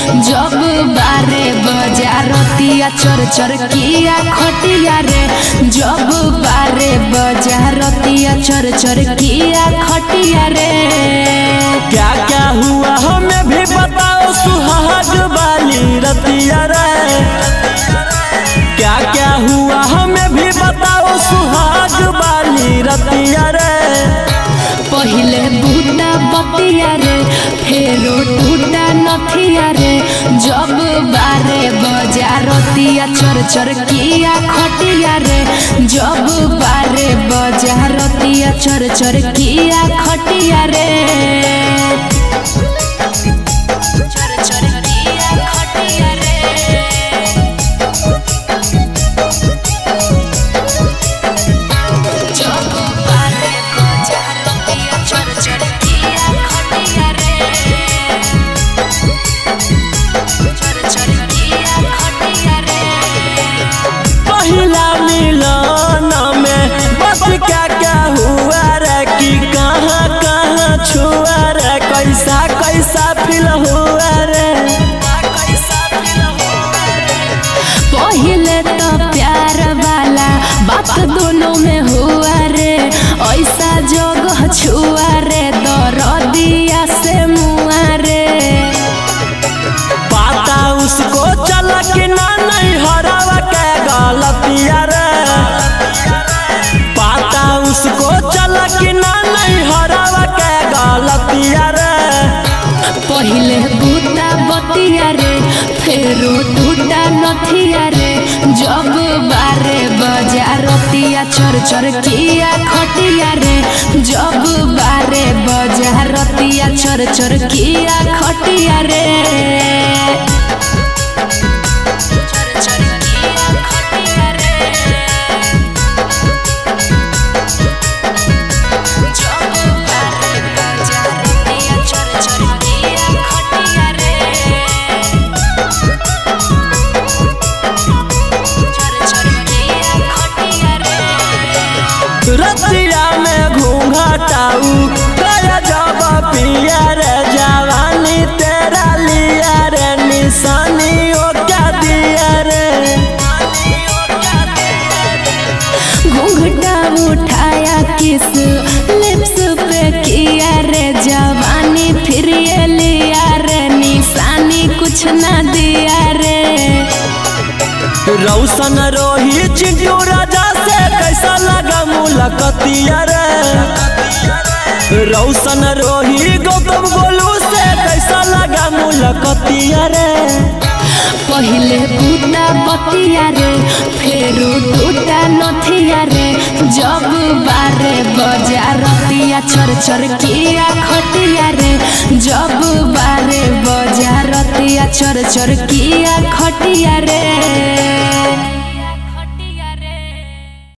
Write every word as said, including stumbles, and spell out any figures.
जब बारे बजारतिया चर चर किया खटिया रे, जब बारे बजारतिया चर चर किया खटिया रे। क्या क्या हुआ हमें भी बताओ सुहाग वाली रतिया रे, क्या क्या हुआ हमें भी बताओ सुहाग वाली रतिया रे। पहिले बूटा बतिया रे, फेरो टूटा नथिया रे, जब बारे बजारतिया चर चर किया खटिया रे, जब बारे बजारतिया चर चर किया खटिया रे। क्या क्या हुआ रे कि कहाँ कहाँ छुआ रे, कैसा कैसा फील हुआ रे। पहले तो प्यार वाला बात दोनों में हुआ रे, ऐसा जगह छुआ रे दर्दिया से मुआ रे। पता उसको चला कि ना नहीं हरावा के गलतिया रे, उसको चला कि ना नहीं हरावा के गलतिया रे। पहिले बूटा बतिया रे, फेरो टूटा नथिया रे, जब बारे बजारतिया चर चर किया खटिया रे, जब बारे बजारतिया चर चर किया खटिया रे। रतिया में घूंघटाऊ गया जब पिया रे, जवानी तेरा लिया रे, निशानी ओ क्या दिया रे। घूंघटा उठाया किस लिप्स पे किया रे, जवानी फिर ये लिया रे, निशानी कुछ ना दिया रे। रौशन रोही चिंटू राजा से कैसा लगा मुलाकातिया रे, रौशन रोही गौतम गोलू से कैसा लगा मुलाकातिया रे। पहिले बूटा बतिया रे, फेरो टूटा नथिया रे, जब बारे बजारतिया चर चर किया खटिया रे, जब बारे बजारतिया चर चर किया खटिया रे।